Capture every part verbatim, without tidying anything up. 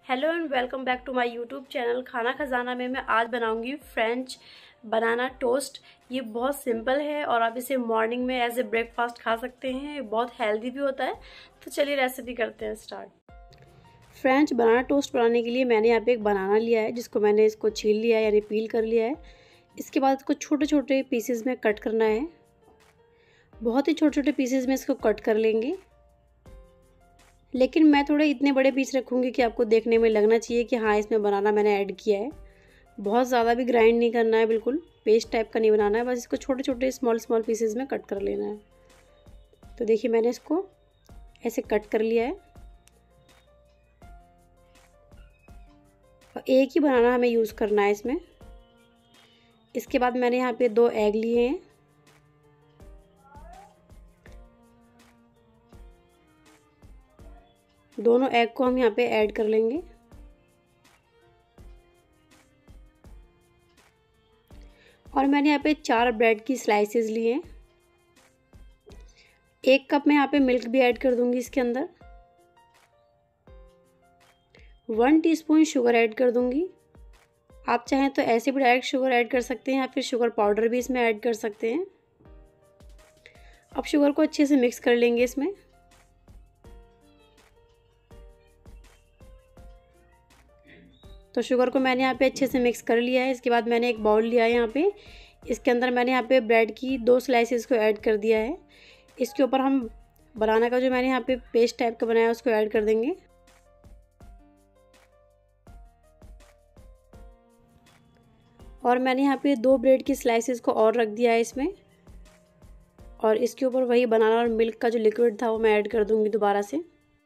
Hello and welcome back to my YouTube channel Khana Khazana में मैं आज बनाऊंगी फ्रेंच बनाना टोस्ट। ये बहुत सिंपल है और आप इसे मॉर्निंग में एज ए ब्रेकफास्ट खा सकते हैं। ये बहुत हेल्दी भी होता है। तो चलिए रेसिपी करते हैं स्टार्ट। फ्रेंच बनाना टोस्ट बनाने के लिए मैंने यहाँ पे एक बनाना लिया है, जिसको मैंने इसको छील लिया है यानी पील कर लिया है। इसके बाद इसको छोटे छोटे पीसेज में कट करना है। बहुत ही छोटे छोटे पीसेज में इसको कट कर लेंगे, लेकिन मैं थोड़े इतने बड़े पीस रखूँगी कि आपको देखने में लगना चाहिए कि हाँ इसमें बनाना मैंने ऐड किया है। बहुत ज़्यादा भी ग्राइंड नहीं करना है, बिल्कुल पेस्ट टाइप का नहीं बनाना है, बस इसको छोटे छोटे स्मॉल स्मॉल पीसेस में कट कर लेना है। तो देखिए मैंने इसको ऐसे कट कर लिया है और एक ही बनाना हमें यूज़ करना है इसमें। इसके बाद मैंने यहाँ पे दो एग लिए हैं। दोनों एग को हम यहाँ पे ऐड कर लेंगे और मैंने यहाँ पे चार ब्रेड की स्लाइसेस लिए हैं। एक कप मैं यहाँ पे मिल्क भी ऐड कर दूंगी इसके अंदर। वन टीस्पून शुगर ऐड कर दूंगी। आप चाहें तो ऐसे भी डायरेक्ट शुगर ऐड कर सकते हैं या फिर शुगर पाउडर भी इसमें ऐड कर सकते हैं। अब शुगर को अच्छे से मिक्स कर लेंगे इसमें। तो शुगर को मैंने यहाँ पे अच्छे से मिक्स कर लिया है। इसके बाद मैंने एक बाउल लिया है यहाँ पे। इसके अंदर मैंने यहाँ पे ब्रेड की दो स्लाइसेस को ऐड कर दिया है। इसके ऊपर हम बनाना का जो मैंने यहाँ पे पेस्ट टाइप का बनाया उसको ऐड कर देंगे। और मैंने यहाँ पे दो ब्रेड की स्लाइसेस को और रख दिया है इसमें, और इसके ऊपर वही बनाना और मिल्क का जो लिक्विड था वो मैं ऐड कर दूँगी दोबारा से।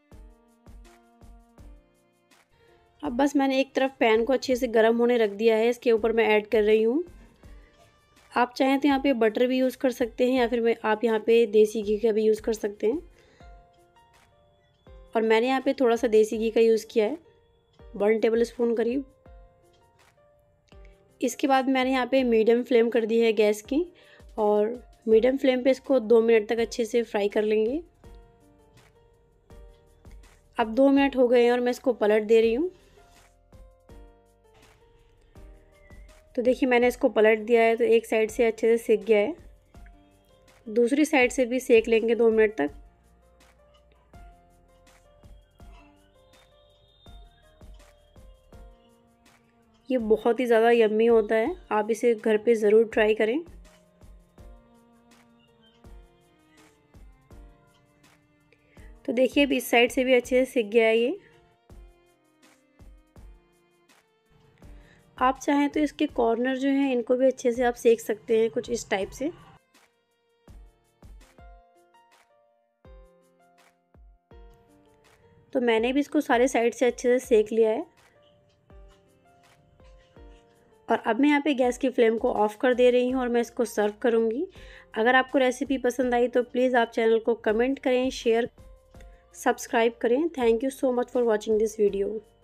अब बस मैंने एक तरफ पैन को अच्छे से गर्म होने रख दिया है। इसके ऊपर मैं ऐड कर रही हूँ। आप चाहें तो यहाँ पे बटर भी यूज़ कर सकते हैं या फिर मैं आप यहाँ पे देसी घी का भी यूज़ कर सकते हैं। और मैंने यहाँ पे थोड़ा सा देसी घी का यूज़ किया है, वन टेबल स्पून करीब। इसके बाद मैंने यहाँ पे मीडियम फ्लेम कर दी है गैस की, और मीडियम फ्लेम पे इसको दो मिनट तक अच्छे से फ्राई कर लेंगे। अब दो मिनट हो गए हैं और मैं इसको पलट दे रही हूँ। तो देखिए मैंने इसको पलट दिया है, तो एक साइड से अच्छे से सिक गया है। दूसरी साइड से भी सेक लेंगे दो मिनट तक। ये बहुत ही ज़्यादा यम्मी होता है, आप इसे घर पे ज़रूर ट्राई करें। तो देखिए अब इस साइड से भी अच्छे से सिक गया है ये। आप चाहें तो इसके कॉर्नर जो हैं इनको भी अच्छे से आप सेक सकते हैं, कुछ इस टाइप से। तो मैंने भी इसको सारे साइड से अच्छे से सेक लिया है। और अब मैं यहाँ पे गैस की फ्लेम को ऑफ कर दे रही हूँ और मैं इसको सर्व करूँगी। अगर आपको रेसिपी पसंद आई तो प्लीज़ आप चैनल को कमेंट करें, शेयर, सब्सक्राइब करें। Thank you so much for watching this video.